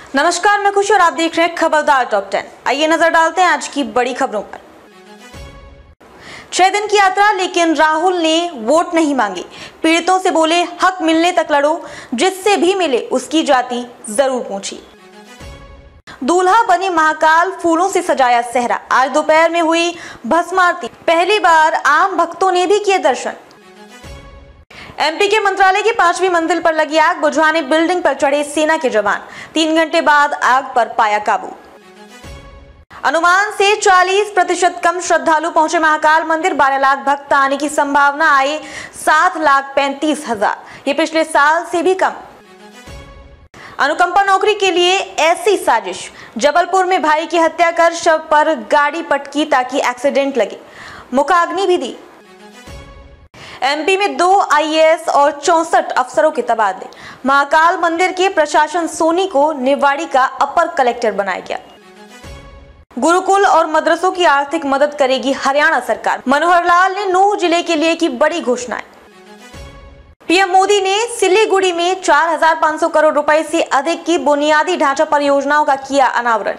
नमस्कार, मैं खुशी और आप देख रहे हैं खबरदार टॉप 10। आइए नजर डालते हैं आज की बड़ी खबरों पर। 6 दिन की यात्रा, लेकिन राहुल ने वोट नहीं मांगी। पीड़ितों से बोले हक मिलने तक लड़ो, जिससे भी मिले उसकी जाति जरूर पूछी। दूल्हा बनी महाकाल, फूलों से सजाया सेहरा। आज दोपहर में हुई भस्म आरती, पहली बार आम भक्तों ने भी किए दर्शन। एमपी के मंत्रालय की 5वीं मंजिल पर लगी आग, बुझाने बिल्डिंग पर चढ़े सेना के जवान। 3 घंटे बाद आग पर पाया काबू। अनुमान से 40% कम श्रद्धालु पहुंचे महाकाल मंदिर। 12 लाख भक्त आने की संभावना, आए 7,35,000। ये पिछले साल से भी कम। अनुकंपा नौकरी के लिए ऐसी साजिश। जबलपुर में भाई की हत्या कर शव पर गाड़ी पटकी ताकि एक्सीडेंट लगे। मुखाग्नि भी दी। एमपी में 2 आईएएस और 64 अफसरों के तबादले। महाकाल मंदिर के प्रशासन सोनी को निवाड़ी का अपर कलेक्टर बनाया गया। गुरुकुल और मदरसों की आर्थिक मदद करेगी हरियाणा सरकार। मनोहर लाल ने नूंह जिले के लिए की बड़ी घोषणाएं। पीएम मोदी ने सिलीगुड़ी में 4,500 करोड़ रुपए से अधिक की बुनियादी ढांचा परियोजनाओं का किया अनावरण।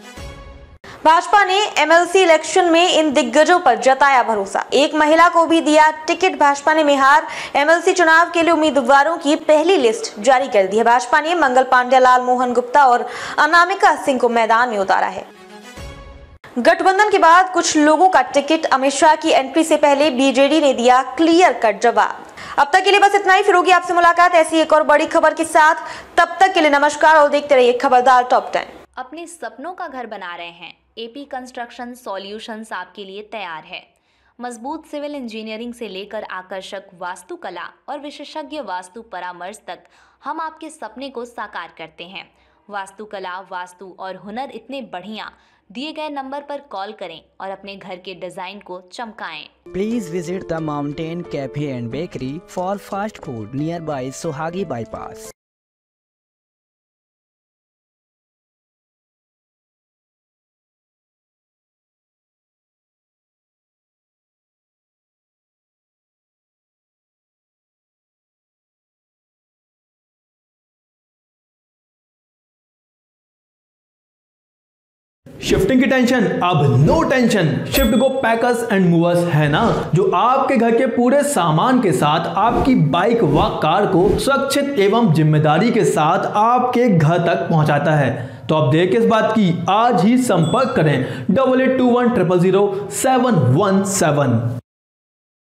भाजपा ने एमएलसी इलेक्शन में इन दिग्गजों पर जताया भरोसा। एक महिला को भी दिया टिकट। भाजपा ने बिहार एमएलसी चुनाव के लिए उम्मीदवारों की पहली लिस्ट जारी कर दी है। भाजपा ने मंगल पांडे, लाल मोहन गुप्ता और अनामिका सिंह को मैदान में उतारा है। गठबंधन के बाद कुछ लोगों का टिकट। अमित शाह की एंट्री से पहले बीजेडी ने दिया क्लियर कट जवाब। अब तक के लिए बस इतना ही। फिर होगी आपसे मुलाकात ऐसी एक और बड़ी खबर के साथ। तब तक के लिए नमस्कार और देखते रहिए खबरदार टॉप 10। अपने सपनों का घर बना रहे हैं? एपी कंस्ट्रक्शन सॉल्यूशंस आपके लिए तैयार है। मजबूत सिविल इंजीनियरिंग से लेकर आकर्षक वास्तुकला और विशेषज्ञ वास्तु परामर्श तक हम आपके सपने को साकार करते हैं। वास्तुकला, वास्तु और हुनर इतने बढ़िया। दिए गए नंबर पर कॉल करें और अपने घर के डिजाइन को चमकाएं। Please visit the mountain cafe and bakery for fast food nearby Sohagi bypass. Shifting की टेंशन अब no tension. Shift go packers and movers है ना, जो आपके घर के पूरे सामान के साथ आपकी बाइक व कार को सुरक्षित एवं जिम्मेदारी के साथ आपके घर तक पहुंचाता है। तो अब देर किस बात की, आज ही संपर्क करें 8821 000 717।